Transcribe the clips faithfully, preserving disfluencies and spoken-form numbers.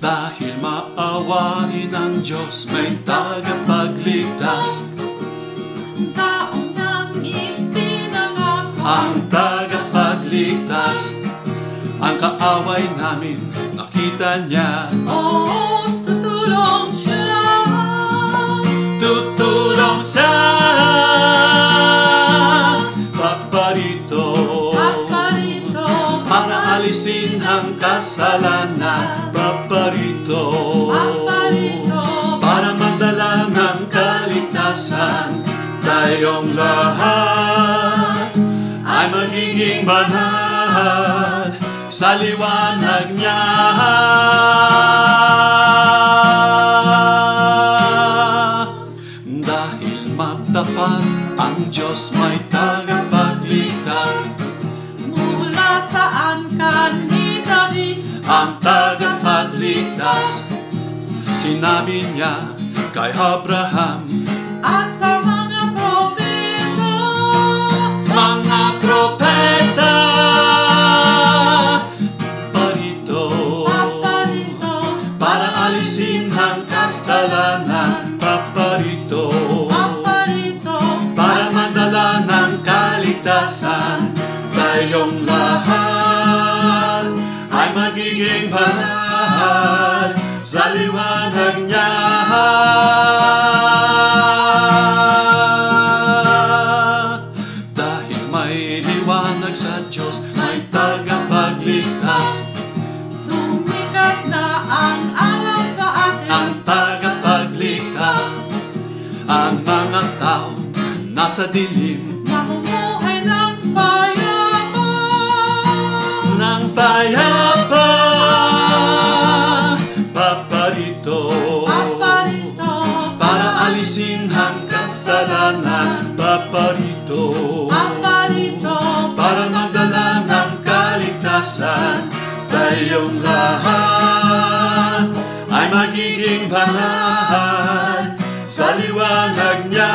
Dahil maawain ang Diyos, may tagapagligtas. Taong niyang ipinangako, Ang tagapagligtas. Ang kaaway namin, nakita niya. oo, tutulong siya. Tutulong siya. Paparito, Paparito, para alisin ang kasalanan. Paparito, Paparito, para magdala ng kaligtasan. Tayong lahat ay magiging banal sa liwanag niya. Dahil matapat ang Diyos, may tagapagligtas. mula saan ka ni David, Ang tagapagligtas. Sinabi niya kay Abraham, at sa mga propeta, mga propeta. Parito, Paparito, para alisin ang kasalanan. Paparito, Paparito, para madala ng kaligtasan. Tayong lahat ay magiging banal sa liwanag niya. Dahil may liwanag sa Diyos, may tagapagligtas. sumikat na ang araw sa atin. Ang tagapagligtas. Ang mga tao nasa dilim Namumuhay ng payapa, ng payapa. Paparito, Paparito, para alisin ang kasalanan. Paparito, Paparito, para magdala ng kaligtasan. Tayong lahat ay magiging banal sa liwanag niya.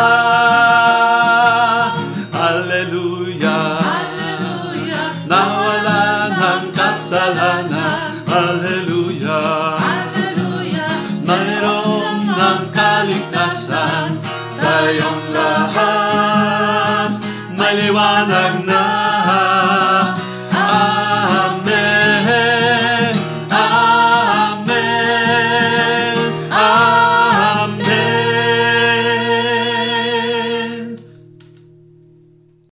Hallelujah, Hallelujah, nawala ng kasalanan. Hallelujah, Hallelujah, mayroon ng kaligtasan. Tayong lahat may liwanag na.